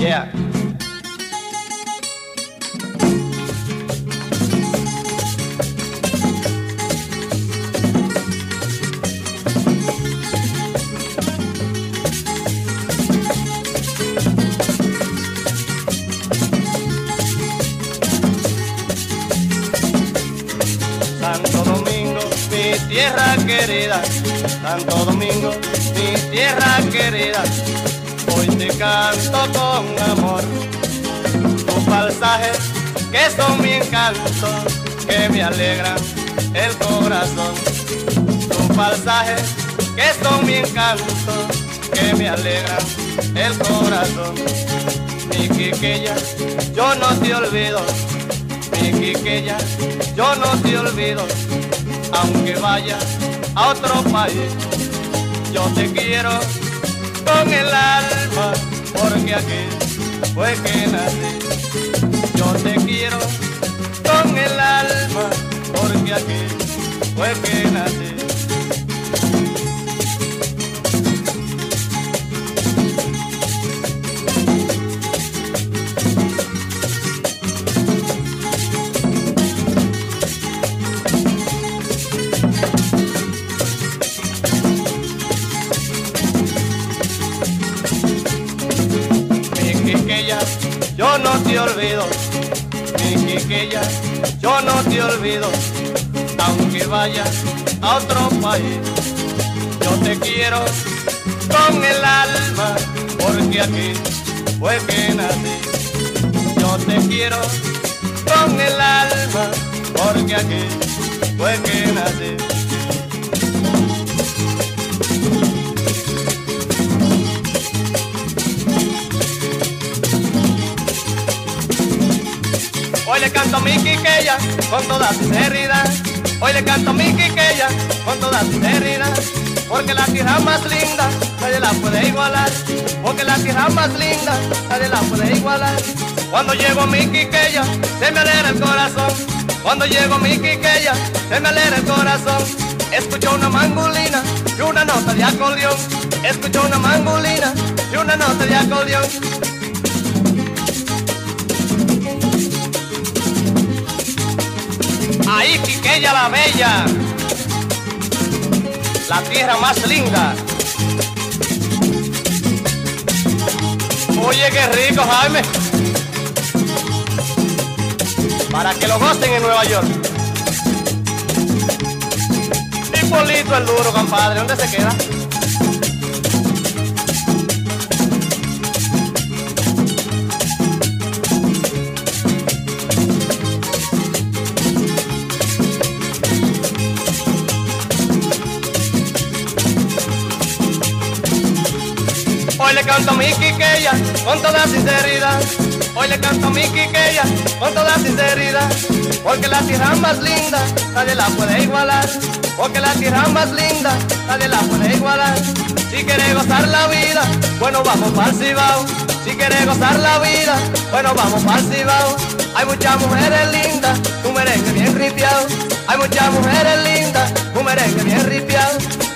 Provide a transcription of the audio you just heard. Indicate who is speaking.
Speaker 1: Yeah. Santo Domingo, mi tierra querida, Santo Domingo, mi tierra querida, hoy te canto con amor, tus falsajes que son mi encanto, que me alegran el corazón, tus falsajes que son mi encanto, que me alegran el corazón. Mi Quiqueya, yo no te olvido, mi Quiqueya, yo no te olvido, aunque vaya a otro país, yo te quiero con el alma, porque aquí fue que nací. Yo te quiero con el alma, porque aquí fue que nací. Yo no te olvido, mi Quiqueya, yo no te olvido, aunque vayas a otro país. Yo te quiero con el alma, porque aquí fue que nací. Yo te quiero con el alma, porque aquí fue que nací. Hoy le canto a mi Quiqueya con toda sinceridad. Hoy le canto a mi Quiqueya con toda sinceridad. Porque la tierra más linda nadie la puede igualar. Porque la tierra más linda nadie la puede igualar. Cuando llego a mi Quiqueya se me alegra el corazón. Cuando llego a mi Quiqueya se me alegra el corazón. Escucho una mangulina y una nota de acordeón. Escucho una mangulina y una nota de acordeón. Ahí Quiqueya la bella, la tierra más linda. Oye, qué rico, Jaime, para que lo gocen en Nueva York. Y Polito el duro, compadre, ¿dónde se queda? Hoy le canto a mi Quiqueya con toda sinceridad. Hoy le canto a mi Quiqueya con toda sinceridad. Porque la tierra más linda nadie la puede igualar. Porque la tierra más linda nadie la puede igualar. Si quieres gozar la vida, bueno vamos para el Cibao. Si quieres gozar la vida, bueno vamos para el Cibao. Hay muchas mujeres lindas, un merengue bien ripiado. Hay muchas mujeres lindas, un merengue bien ripiado.